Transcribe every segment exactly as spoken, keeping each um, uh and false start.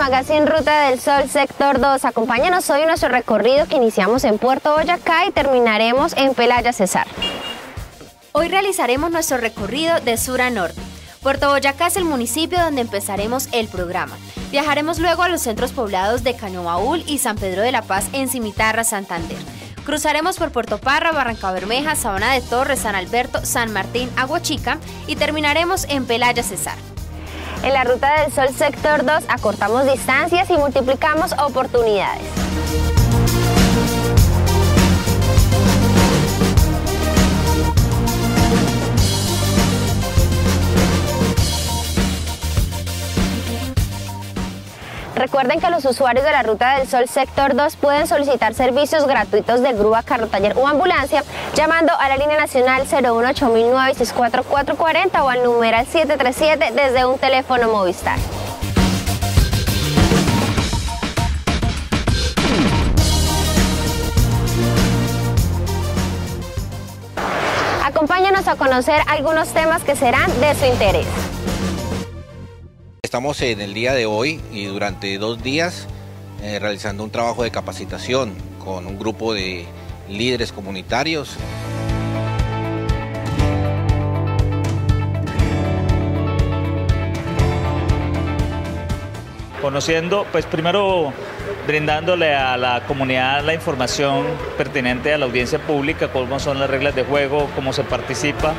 Magazine Ruta del Sol Sector dos. Acompáñanos hoy en nuestro recorrido que iniciamos en Puerto Boyacá y terminaremos en Pelaya Cesar. Hoy realizaremos nuestro recorrido de sur a norte. Puerto Boyacá es el municipio donde empezaremos el programa. Viajaremos luego a los centros poblados de Cañobaúl y San Pedro de la Paz en Cimitarra, Santander. Cruzaremos por Puerto Parra, Barrancabermeja, Sabana de Torres, San Alberto, San Martín, Aguachica y terminaremos en Pelaya Cesar. En la Ruta del Sol Sector dos acortamos distancias y multiplicamos oportunidades. Recuerden que los usuarios de la Ruta del Sol Sector dos pueden solicitar servicios gratuitos de grúa, carro taller o ambulancia llamando a la línea nacional cero uno ocho mil nueve seis cuatro cuatro cuatro cero o al numeral siete tres siete desde un teléfono Movistar. Acompáñanos a conocer algunos temas que serán de su interés. Estamos en el día de hoy y durante dos días eh, realizando un trabajo de capacitación con un grupo de líderes comunitarios. Conociendo, pues primero brindándole a la comunidad la información pertinente a la audiencia pública, cómo son las reglas de juego, cómo se participa.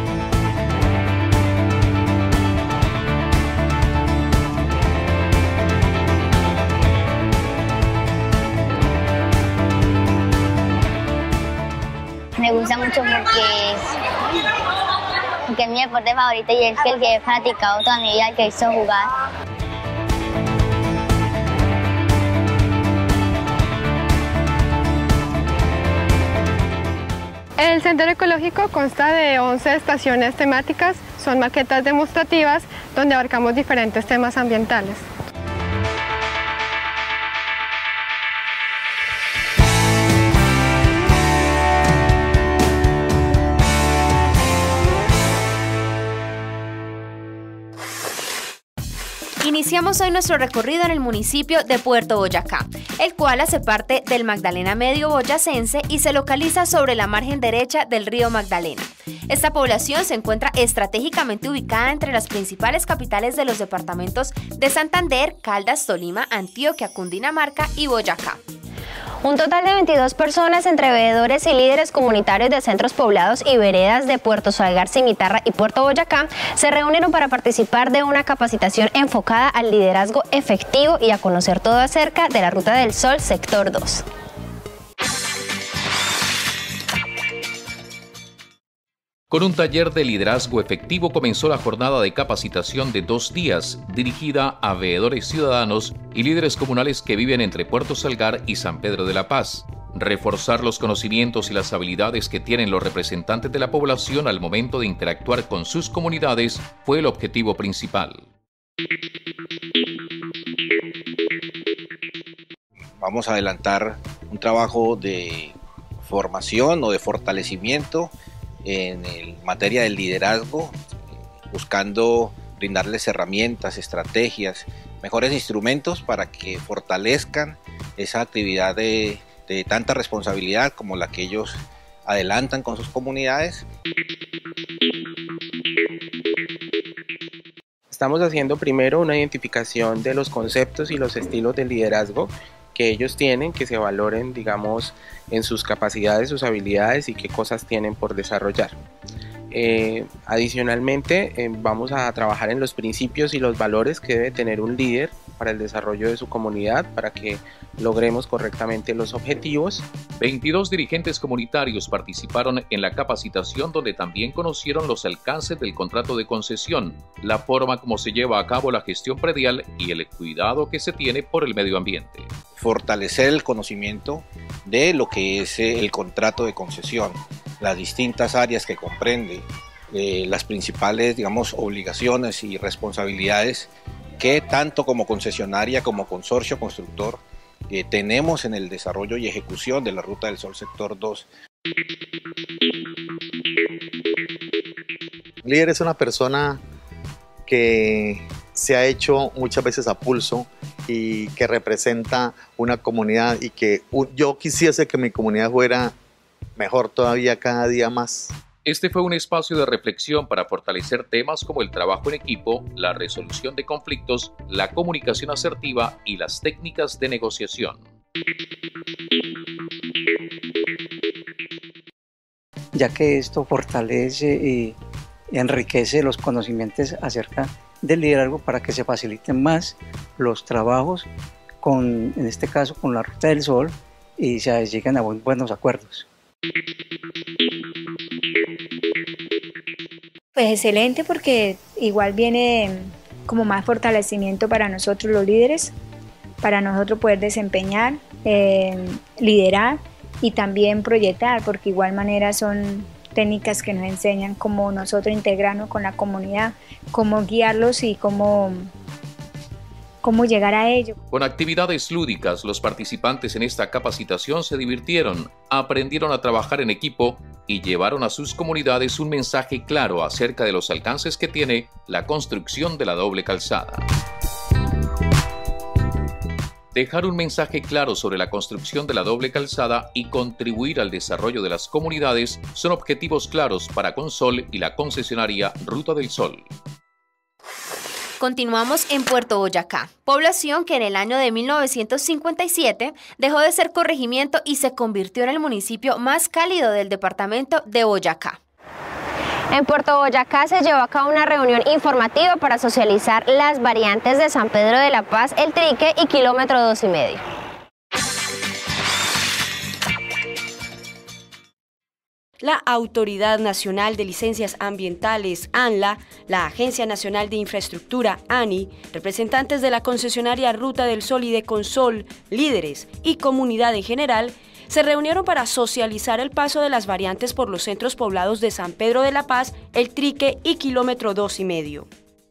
Me gusta mucho porque, porque es mi deporte favorito y es el que he practicado toda mi vida, el que he visto jugar. El Sendero Ecológico consta de once estaciones temáticas, son maquetas demostrativas donde abarcamos diferentes temas ambientales. Iniciamos hoy nuestro recorrido en el municipio de Puerto Boyacá, el cual hace parte del Magdalena Medio boyacense y se localiza sobre la margen derecha del río Magdalena. Esta población se encuentra estratégicamente ubicada entre las principales capitales de los departamentos de Santander, Caldas, Tolima, Antioquia, Cundinamarca y Boyacá. Un total de veintidós personas entre veedores y líderes comunitarios de centros poblados y veredas de Puerto Salgar, Cimitarra y Puerto Boyacá se reunieron para participar de una capacitación enfocada al liderazgo efectivo y a conocer todo acerca de la Ruta del Sol Sector dos. Con un taller de liderazgo efectivo comenzó la jornada de capacitación de dos días dirigida a veedores ciudadanos y líderes comunales que viven entre Puerto Salgar y San Pedro de la Paz. Reforzar los conocimientos y las habilidades que tienen los representantes de la población al momento de interactuar con sus comunidades fue el objetivo principal. Vamos a adelantar un trabajo de formación o de fortalecimiento en el materia del liderazgo, buscando brindarles herramientas, estrategias, mejores instrumentos para que fortalezcan esa actividad de, de tanta responsabilidad como la que ellos adelantan con sus comunidades. Estamos haciendo primero una identificación de los conceptos y los estilos de liderazgo que ellos tienen, que se valoren, digamos, en sus capacidades, sus habilidades y qué cosas tienen por desarrollar. Eh, adicionalmente, eh, vamos a trabajar en los principios y los valores que debe tener un líder para el desarrollo de su comunidad, para que logremos correctamente los objetivos. veintidós dirigentes comunitarios participaron en la capacitación, donde también conocieron los alcances del contrato de concesión, la forma como se lleva a cabo la gestión predial y el cuidado que se tiene por el medio ambiente. Fortalecer el conocimiento de lo que es el contrato de concesión, las distintas áreas que comprende, eh, las principales, digamos, obligaciones y responsabilidades que tanto como concesionaria como consorcio constructor eh, tenemos en el desarrollo y ejecución de la Ruta del Sol Sector dos. El líder es una persona que se ha hecho muchas veces a pulso y que representa una comunidad y que yo quisiese que mi comunidad fuera mejor todavía cada día más. Este fue un espacio de reflexión para fortalecer temas como el trabajo en equipo, la resolución de conflictos, la comunicación asertiva y las técnicas de negociación. Ya que esto fortalece y enriquece los conocimientos acerca del liderazgo para que se faciliten más los trabajos, con, en este caso con la Ruta del Sol, y se lleguen a buenos acuerdos. Pues excelente, porque igual viene como más fortalecimiento para nosotros los líderes, para nosotros poder desempeñar, eh, liderar y también proyectar, porque igual manera son técnicas que nos enseñan cómo nosotros integrarnos con la comunidad, cómo guiarlos y cómo, cómo llegar a ello. Con actividades lúdicas, los participantes en esta capacitación se divirtieron, aprendieron a trabajar en equipo y llevaron a sus comunidades un mensaje claro acerca de los alcances que tiene la construcción de la doble calzada. Dejar un mensaje claro sobre la construcción de la doble calzada y contribuir al desarrollo de las comunidades son objetivos claros para Consol y la concesionaria Ruta del Sol. Continuamos en Puerto Boyacá, población que en el año de mil novecientos cincuenta y siete dejó de ser corregimiento y se convirtió en el municipio más cálido del departamento de Boyacá. En Puerto Boyacá se llevó a cabo una reunión informativa para socializar las variantes de San Pedro de la Paz, El Trique y kilómetro dos y medio. La Autoridad Nacional de Licencias Ambientales, ANLA, la Agencia Nacional de Infraestructura, ANI, representantes de la concesionaria Ruta del Sol y de Consol, líderes y comunidad en general, se reunieron para socializar el paso de las variantes por los centros poblados de San Pedro de la Paz, El Trique y kilómetro dos y medio.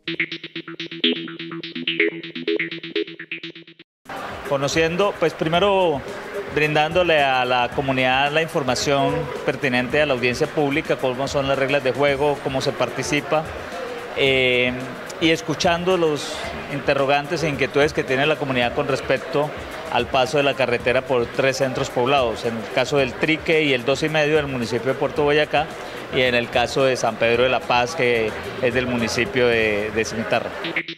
Conociendo, pues primero brindándole a la comunidad la información pertinente a la audiencia pública, cómo son las reglas de juego, cómo se participa, eh, y escuchando los interrogantes e inquietudes que tiene la comunidad con respecto al paso de la carretera por tres centros poblados, en el caso del Trique y el dos y medio del municipio de Puerto Boyacá, y en el caso de San Pedro de la Paz, que es del municipio de, de Cimitarra.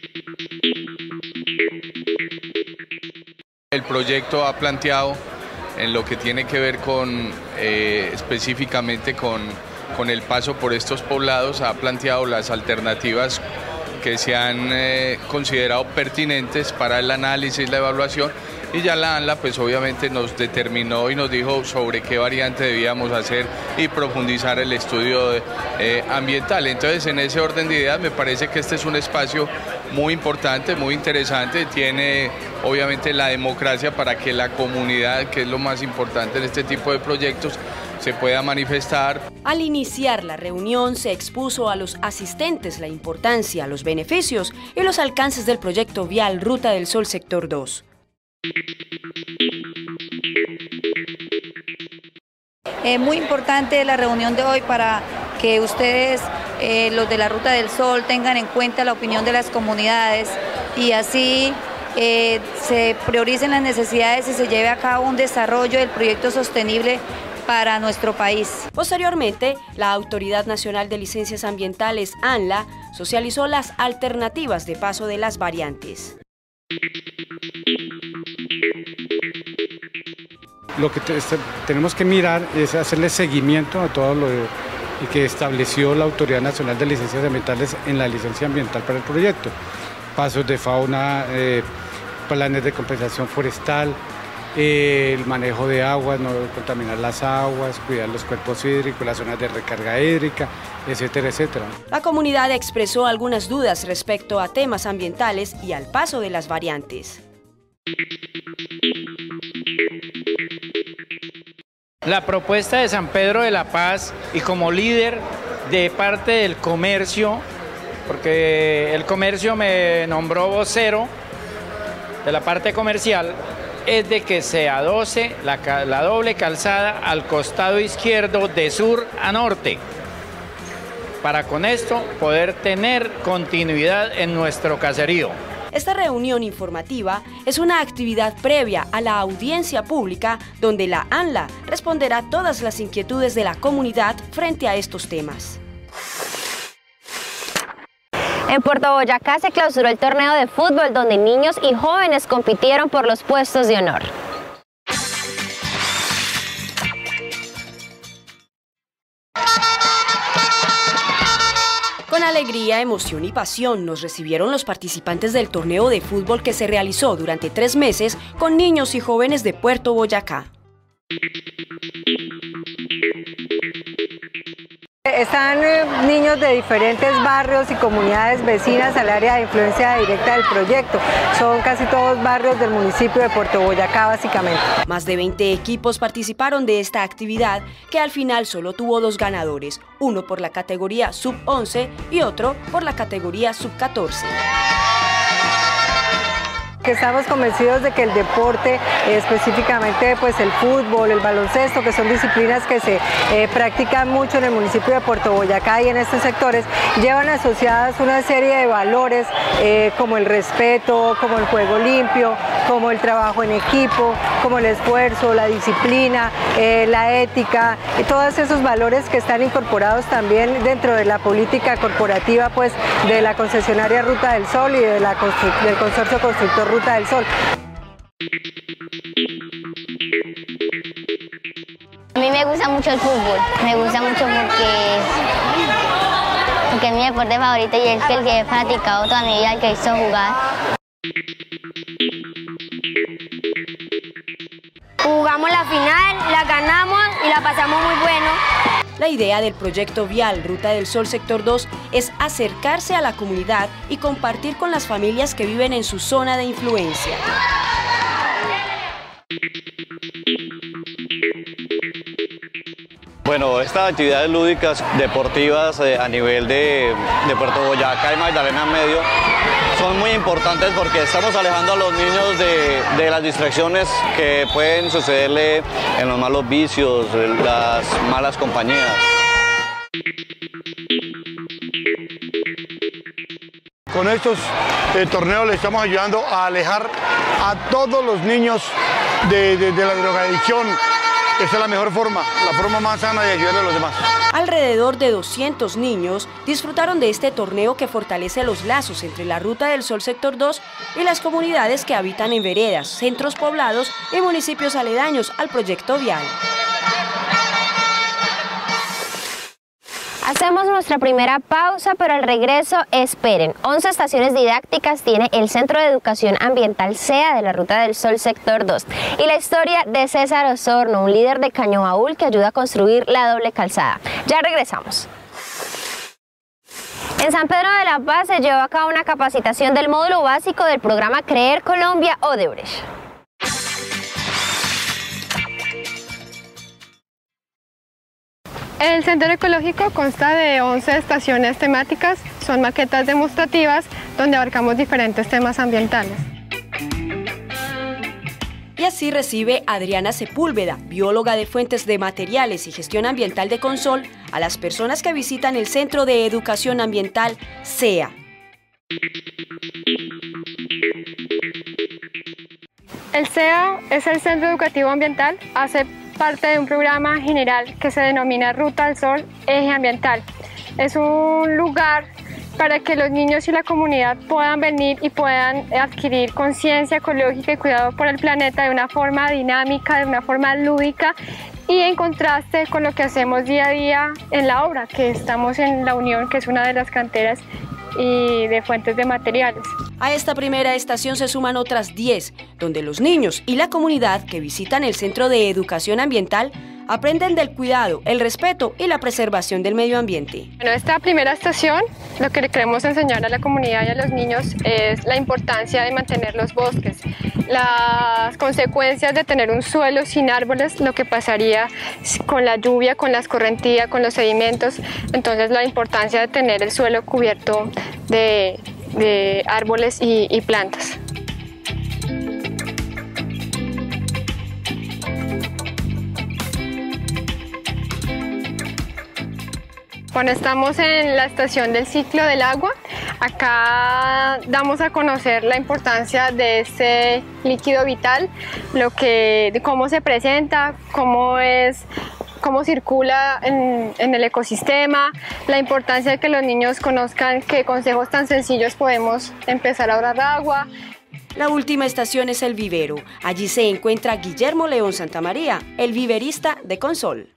El proyecto ha planteado en lo que tiene que ver con eh, específicamente con, con el paso por estos poblados, ha planteado las alternativas que se han eh, considerado pertinentes para el análisis, la evaluación, y ya la ANLA pues obviamente nos determinó y nos dijo sobre qué variante debíamos hacer y profundizar el estudio de, eh, ambiental. Entonces, en ese orden de ideas me parece que este es un espacio muy importante, muy interesante, tiene obviamente la democracia para que la comunidad, que es lo más importante en este tipo de proyectos, se pueda manifestar. Al iniciar la reunión se expuso a los asistentes la importancia, los beneficios y los alcances del proyecto vial Ruta del Sol Sector dos. Eh, muy importante la reunión de hoy para que ustedes, eh, los de la Ruta del Sol, tengan en cuenta la opinión de las comunidades y así eh, se prioricen las necesidades y se lleve a cabo un desarrollo del proyecto sostenible para nuestro país. Posteriormente, la Autoridad Nacional de Licencias Ambientales, ANLA, socializó las alternativas de paso de las variantes. Lo que te, tenemos que mirar es hacerle seguimiento a todo lo que estableció la Autoridad Nacional de Licencias Ambientales en la licencia ambiental para el proyecto. Pasos de fauna, eh, planes de compensación forestal, eh, el manejo de aguas, no contaminar las aguas, cuidar los cuerpos hídricos, las zonas de recarga hídrica, etcétera, etcétera. La comunidad expresó algunas dudas respecto a temas ambientales y al paso de las variantes. La propuesta de San Pedro de la Paz y como líder de parte del comercio, porque el comercio me nombró vocero de la parte comercial, es de que se adoce la, la doble calzada al costado izquierdo de sur a norte, para con esto poder tener continuidad en nuestro caserío. Esta reunión informativa es una actividad previa a la audiencia pública donde la ANLA responderá todas las inquietudes de la comunidad frente a estos temas. En Puerto Boyacá se clausuró el torneo de fútbol donde niños y jóvenes compitieron por los puestos de honor. Con alegría, emoción y pasión nos recibieron los participantes del torneo de fútbol que se realizó durante tres meses con niños y jóvenes de Puerto Boyacá. Están eh, niños de diferentes barrios y comunidades vecinas al área de influencia directa del proyecto. Son casi todos barrios del municipio de Puerto Boyacá, básicamente. Más de veinte equipos participaron de esta actividad, que al final solo tuvo dos ganadores, uno por la categoría sub once y otro por la categoría sub catorce. Que estamos convencidos de que el deporte, específicamente pues el fútbol, el baloncesto, que son disciplinas que se eh, practican mucho en el municipio de Puerto Boyacá y en estos sectores, llevan asociadas una serie de valores eh, como el respeto, como el juego limpio, como el trabajo en equipo, como el esfuerzo, la disciplina, eh, la ética, y todos esos valores que están incorporados también dentro de la política corporativa pues de la concesionaria Ruta del Sol y de la del consorcio constructor Ruta del Sol. A mí me gusta mucho el fútbol, me gusta mucho porque, porque es mi deporte favorito y es el que he practicado toda mi vida, el que he visto jugar. Jugamos la final, la ganamos y la pasamos muy bueno. La idea del proyecto vial Ruta del Sol Sector dos es acercarse a la comunidad y compartir con las familias que viven en su zona de influencia. Bueno, estas actividades lúdicas deportivas eh, a nivel de, de Puerto Boyacá y Magdalena Medio son muy importantes porque estamos alejando a los niños de, de las distracciones que pueden sucederle en los malos vicios, en las malas compañías. Con estos eh, torneos le estamos ayudando a alejar a todos los niños de, de, de la drogadicción. Esa es la mejor forma, la forma más sana de ayudar a los demás. Alrededor de doscientos niños disfrutaron de este torneo que fortalece los lazos entre la Ruta del Sol Sector dos y las comunidades que habitan en veredas, centros poblados y municipios aledaños al proyecto vial. Hacemos nuestra primera pausa, pero al regreso esperen. once estaciones didácticas tiene el Centro de Educación Ambiental SEA de la Ruta del Sol Sector dos. Y la historia de César Osorno, un líder de Cañobaúl que ayuda a construir la doble calzada. Ya regresamos. En San Pedro de la Paz se llevó a cabo una capacitación del módulo básico del programa Creer Colombia Odebrecht. El sendero ecológico consta de once estaciones temáticas, son maquetas demostrativas donde abarcamos diferentes temas ambientales. Y así recibe Adriana Sepúlveda, bióloga de fuentes de materiales y gestión ambiental de Consol, a las personas que visitan el Centro de Educación Ambiental SEA. El SEA es el Centro Educativo Ambiental, hace parte de un programa general que se denomina Ruta del Sol Eje Ambiental. Es un lugar para que los niños y la comunidad puedan venir y puedan adquirir conciencia ecológica y cuidado por el planeta de una forma dinámica, de una forma lúdica y en contraste con lo que hacemos día a día en la obra, que estamos en La Unión, que es una de las canteras y de fuentes de materiales. A esta primera estación se suman otras diez, donde los niños y la comunidad que visitan el Centro de Educación Ambiental aprenden del cuidado, el respeto y la preservación del medio ambiente. Bueno, esta primera estación lo que le queremos enseñar a la comunidad y a los niños es la importancia de mantener los bosques, las consecuencias de tener un suelo sin árboles, lo que pasaría con la lluvia, con la escorrentía, con los sedimentos, entonces la importancia de tener el suelo cubierto de, de árboles y, y plantas. Bueno, estamos en la estación del ciclo del agua. Acá damos a conocer la importancia de este líquido vital, lo que, de cómo se presenta, cómo es, cómo circula en, en el ecosistema, la importancia de que los niños conozcan que consejos tan sencillos podemos empezar a ahorrar agua. La última estación es el vivero. Allí se encuentra Guillermo León Santamaría, el viverista de Consol.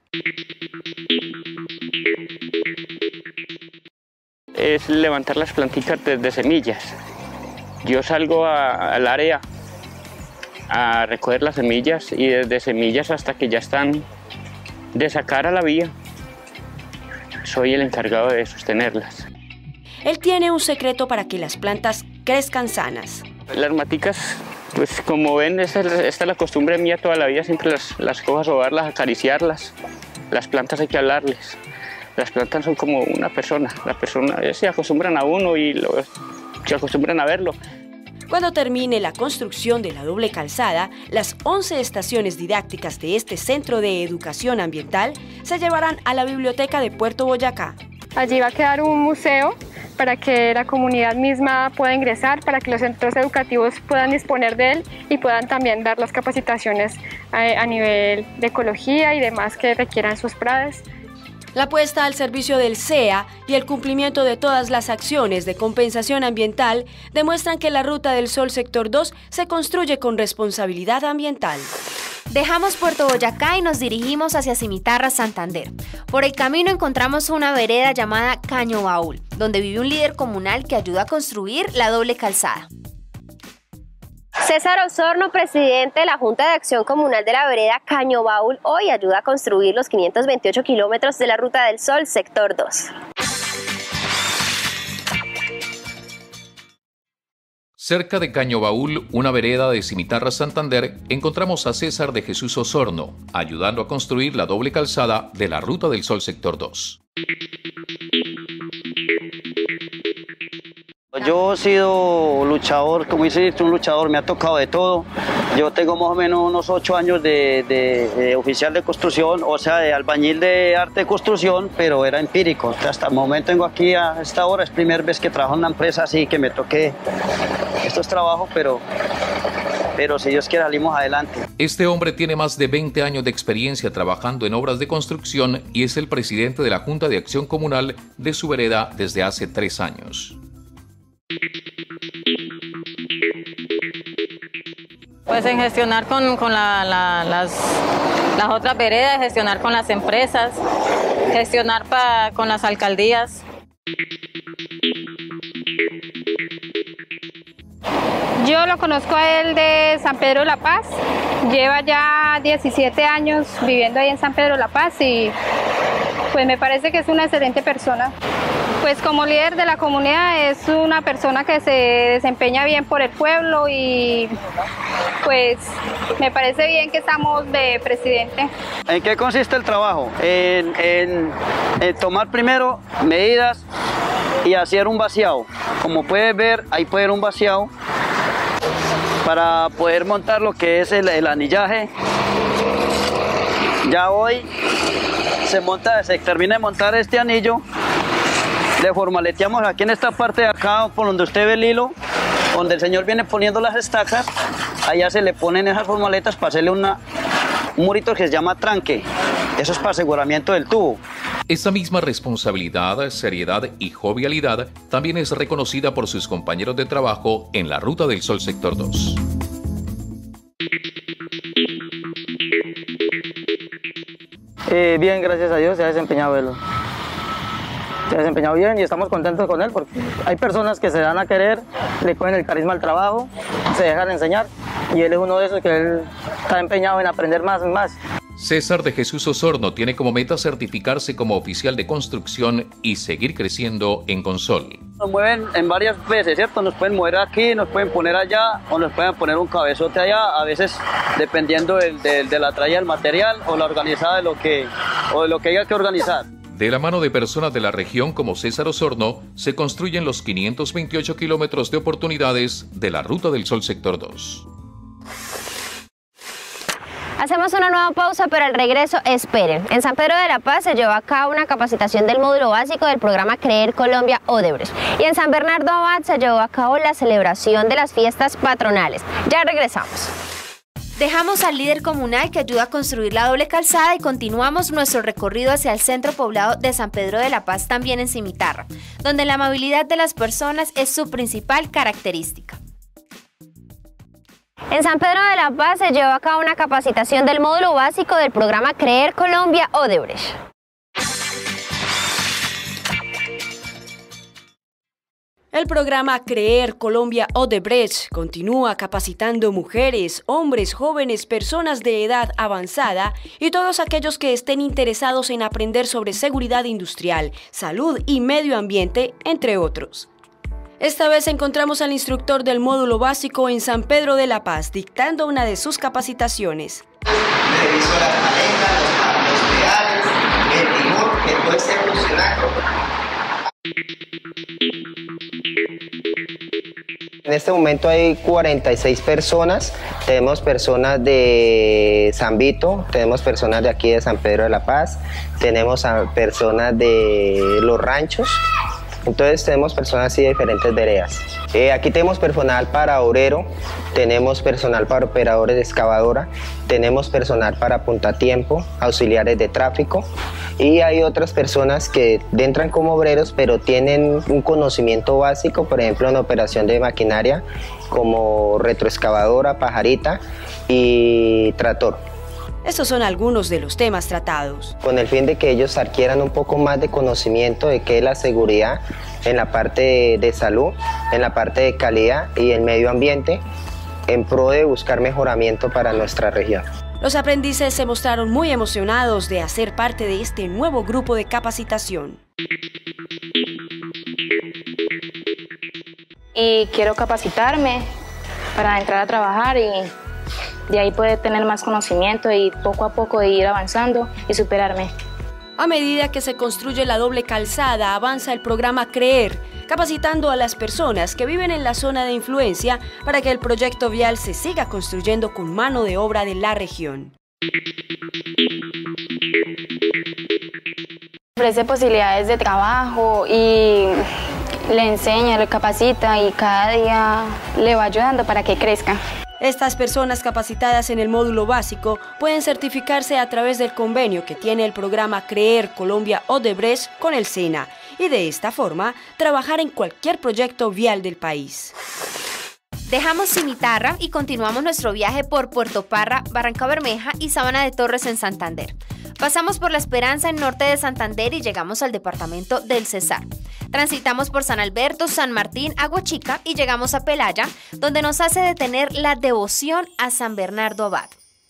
Es levantar las plantitas desde semillas. Yo salgo a, al área a recoger las semillas y desde semillas hasta que ya están de sacar a la vía, soy el encargado de sostenerlas. Él tiene un secreto para que las plantas crezcan sanas. Las maticas, pues como ven, esta, esta es la costumbre mía toda la vida, siempre las, las cojo a sobarlas, acariciarlas. Las plantas hay que hablarles. Las plantas son como una persona, la persona se acostumbran a uno y lo, se acostumbran a verlo. Cuando termine la construcción de la doble calzada, las once estaciones didácticas de este Centro de Educación Ambiental se llevarán a la Biblioteca de Puerto Boyacá. Allí va a quedar un museo para que la comunidad misma pueda ingresar, para que los centros educativos puedan disponer de él y puedan también dar las capacitaciones a, a nivel de ecología y demás que requieran sus pradas. La puesta al servicio del C E A y el cumplimiento de todas las acciones de compensación ambiental demuestran que la Ruta del Sol Sector dos se construye con responsabilidad ambiental. Dejamos Puerto Boyacá y nos dirigimos hacia Cimitarra, Santander. Por el camino encontramos una vereda llamada Caño Baúl, donde vive un líder comunal que ayuda a construir la doble calzada. César Osorno, presidente de la Junta de Acción Comunal de la vereda Caño Baúl, hoy ayuda a construir los quinientos veintiocho kilómetros de la Ruta del Sol, sector dos. Cerca de Caño Baúl, una vereda de Cimitarra, Santander, encontramos a César de Jesús Osorno, ayudando a construir la doble calzada de la Ruta del Sol, sector dos. Yo he sido luchador, como dice, un luchador, me ha tocado de todo. Yo tengo más o menos unos ocho años de, de, de oficial de construcción, o sea, de albañil de arte de construcción, pero era empírico. Hasta el momento tengo aquí a esta hora, es la primera vez que trabajo en una empresa así, que me toque estos trabajos, pero, pero si Dios quiere salimos adelante. Este hombre tiene más de veinte años de experiencia trabajando en obras de construcción y es el presidente de la Junta de Acción Comunal de su vereda desde hace tres años. Pues en gestionar con, con la, la, las, las otras veredas, gestionar con las empresas, gestionar pa, con las alcaldías. Yo lo conozco a él de San Pedro de la Paz, lleva ya diecisiete años viviendo ahí en San Pedro de la Paz y pues me parece que es una excelente persona. Pues como líder de la comunidad es una persona que se desempeña bien por el pueblo y pues me parece bien que estamos de presidente. ¿En qué consiste el trabajo? En, en, en tomar primero medidas y hacer un vaciado. Como puedes ver, ahí puede haber un vaciado para poder montar lo que es el, el anillaje. Ya hoy se monta, se termina de montar este anillo. Le formaleteamos aquí en esta parte de acá, por donde usted ve el hilo, donde el señor viene poniendo las estacas, allá se le ponen esas formaletas para hacerle una, un murito que se llama tranque. Eso es para aseguramiento del tubo. Esta misma responsabilidad, seriedad y jovialidad también es reconocida por sus compañeros de trabajo en la Ruta del Sol Sector dos. Eh, bien, gracias a Dios se ha desempeñado él. Se ha desempeñado bien y estamos contentos con él porque hay personas que se dan a querer, le ponen el carisma al trabajo, se dejan enseñar y él es uno de esos que él está empeñado en aprender más y más. César de Jesús Osorno tiene como meta certificarse como oficial de construcción y seguir creciendo en Consol. Nos mueven en varias veces, ¿cierto? Nos pueden mover aquí, nos pueden poner allá o nos pueden poner un cabezote allá, a veces dependiendo de, de, de la traída del material o la organizada de lo que, o de lo que haya que organizar. De la mano de personas de la región como César Osorno, se construyen los quinientos veintiocho kilómetros de oportunidades de la Ruta del Sol Sector dos. Hacemos una nueva pausa, pero al regreso esperen. En San Pedro de la Paz se llevó a cabo una capacitación del módulo básico del programa Creer Colombia Odebrecht. Y en San Bernardo Abad se llevó a cabo la celebración de las fiestas patronales. Ya regresamos. Dejamos al líder comunal que ayuda a construir la doble calzada y continuamos nuestro recorrido hacia el centro poblado de San Pedro de la Paz, también en Cimitarra, donde la amabilidad de las personas es su principal característica. En San Pedro de la Paz se llevó a cabo una capacitación del módulo básico del programa Creer Colombia Odebrecht. El programa Creer Colombia Odebrecht continúa capacitando mujeres, hombres, jóvenes, personas de edad avanzada y todos aquellos que estén interesados en aprender sobre seguridad industrial, salud y medio ambiente, entre otros. Esta vez encontramos al instructor del módulo básico en San Pedro de la Paz, dictando una de sus capacitaciones. Reviso las paletas, los pedales, el timón, que todo esté funcionando. En este momento hay cuarenta y seis personas, tenemos personas de San Vito, tenemos personas de aquí de San Pedro de la Paz, tenemos a personas de Los Ranchos, entonces tenemos personas así de diferentes veredas. Eh, aquí tenemos personal para obrero, tenemos personal para operadores de excavadora, tenemos personal para puntatiempo, auxiliares de tráfico y hay otras personas que entran como obreros pero tienen un conocimiento básico, por ejemplo en operación de maquinaria como retroexcavadora, pajarita y tractor. Estos son algunos de los temas tratados. Con el fin de que ellos adquieran un poco más de conocimiento de qué es la seguridad en la parte de, de salud, en la parte de calidad y el medio ambiente, en pro de buscar mejoramiento para nuestra región. Los aprendices se mostraron muy emocionados de hacer parte de este nuevo grupo de capacitación. Y quiero capacitarme para entrar a trabajar y de ahí poder tener más conocimiento y poco a poco ir avanzando y superarme. A medida que se construye la doble calzada, avanza el programa Creer, capacitando a las personas que viven en la zona de influencia para que el proyecto vial se siga construyendo con mano de obra de la región. Ofrece posibilidades de trabajo y le enseña, le capacita y cada día le va ayudando para que crezca. Estas personas capacitadas en el módulo básico pueden certificarse a través del convenio que tiene el programa Creer Colombia Odebrecht con el SENA y de esta forma trabajar en cualquier proyecto vial del país. Dejamos Cimitarra y continuamos nuestro viaje por Puerto Parra, Barranca Bermeja y Sabana de Torres en Santander. Pasamos por La Esperanza en norte de Santander y llegamos al departamento del Cesar. Transitamos por San Alberto, San Martín, Aguachica y llegamos a Pelaya, donde nos hace detener la devoción a San Bernardo Abad.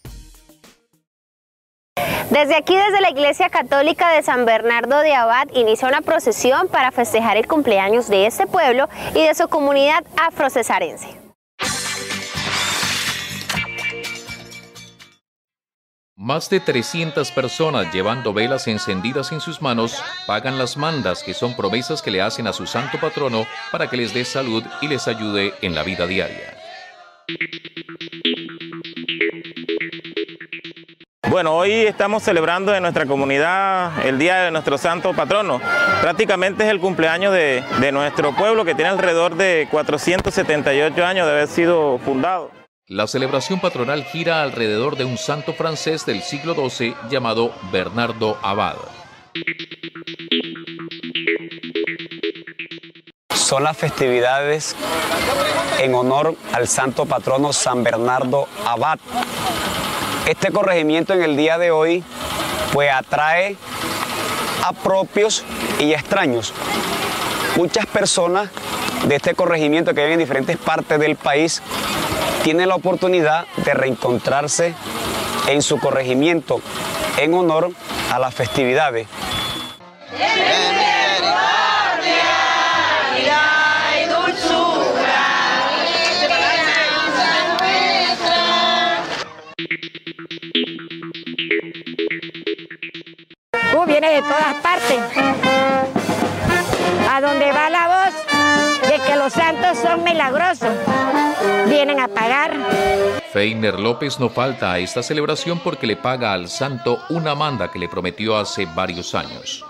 Desde aquí, desde la Iglesia Católica de San Bernardo de Abad, inicia una procesión para festejar el cumpleaños de este pueblo y de su comunidad afrocesarense. Más de trescientas personas llevando velas encendidas en sus manos pagan las mandas, que son promesas que le hacen a su santo patrono para que les dé salud y les ayude en la vida diaria. Bueno, hoy estamos celebrando en nuestra comunidad el día de nuestro santo patrono. Prácticamente es el cumpleaños de, de nuestro pueblo, que tiene alrededor de cuatrocientos setenta y ocho años de haber sido fundado. La celebración patronal gira alrededor de un santo francés del siglo doce llamado Bernardo Abad. Son las festividades en honor al santo patrono San Bernardo Abad. Este corregimiento en el día de hoy pues atrae a propios y extraños. Muchas personas de este corregimiento que viven en diferentes partes del país tienen la oportunidad de reencontrarse en su corregimiento en honor a las festividades. Uh, viene de todas partes. A donde va la voz de que los santos son milagrosos, vienen a pagar. Feiner López no falta a esta celebración porque le paga al santo una manda que le prometió hace varios años.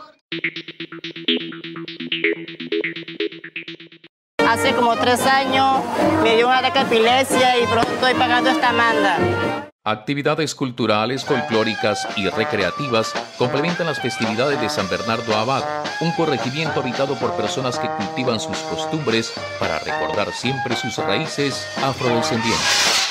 Hace como tres años me dio un ataque de epilepsia y pronto estoy pagando esta manda. Actividades culturales, folclóricas y recreativas complementan las festividades de San Bernardo Abad, un corregimiento habitado por personas que cultivan sus costumbres para recordar siempre sus raíces afrodescendientes.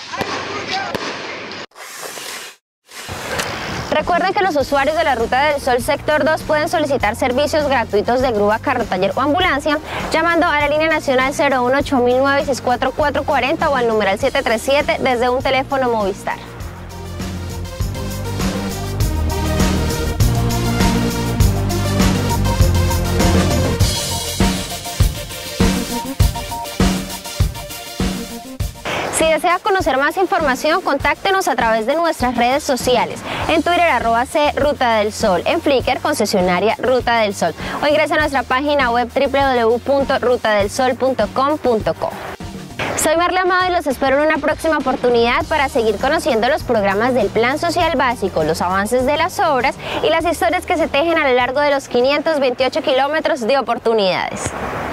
Recuerden que los usuarios de la Ruta del Sol Sector dos pueden solicitar servicios gratuitos de grúa, carro taller o ambulancia llamando a la línea nacional cero uno ocho mil nueve seis cuatro cuatro cuatro cero o al numeral siete tres siete desde un teléfono Movistar. Si desea conocer más información, contáctenos a través de nuestras redes sociales. En Twitter, arroba C Ruta del Sol. En Flickr, concesionaria Ruta del Sol. O ingresa a nuestra página web w w w punto ruta del sol punto com punto co. Soy Marla Amado y los espero en una próxima oportunidad para seguir conociendo los programas del Plan Social Básico, los avances de las obras y las historias que se tejen a lo largo de los quinientos veintiocho kilómetros de oportunidades.